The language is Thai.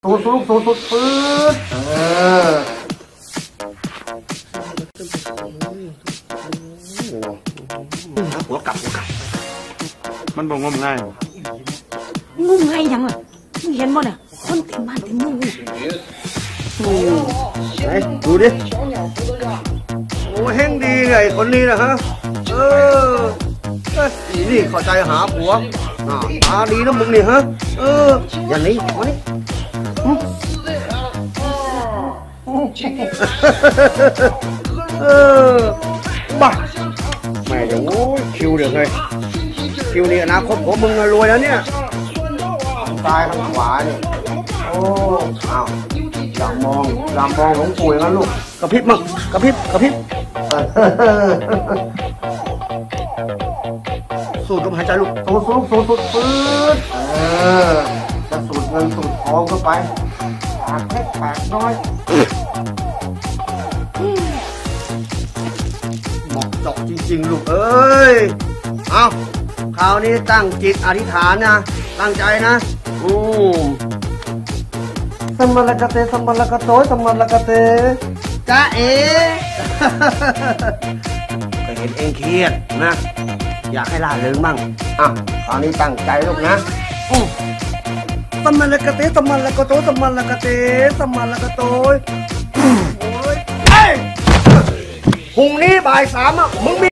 สูดลูกสูดปื๊ดหัวกลับมันบ่งมง่ายงมง่ายยังอ่ะมึงเห็นบ่เนี่ยคนเต็มบ้านเต็มเมืองไหนดูดิโอ้เฮงดีไงคนนี้นะฮะนี่เข้าใจหาผัวตาดีนะมึงนี่ฮะอย่างนี้มานี่บ้าแม่เดี๋ยวคิวเดี๋ยวไงคิวนี่อนาคตผมมึงรวยแล้วเนี่ยตายทางขวาเนี่ยโอ้อ้าวอย่ามองหลวงปู่อย่างนั้นลูกกระพริบมั่งกระพริบสูดลมหายใจลูกสูดปื๊ดจะสูดเงินสูดทองเข้าไปปากเล็กปากน้อยเหมาะเจาะจริงๆลูกเอ้ยเอาคราวนี้ตั้งจิตอธิษฐานนะตั้งใจนะสมรกเตสมรกโตสมรกเตจ้าเอ๋ก็เห็นเองเครียดนะอยากให้ล่าเริงบ้างคราวนี้ตั้งใจลูกนะสมรกเตสมรกโตสมรกเตสมรกโตโอ้ยพรุ่งนี้บ่าย 3มึงมี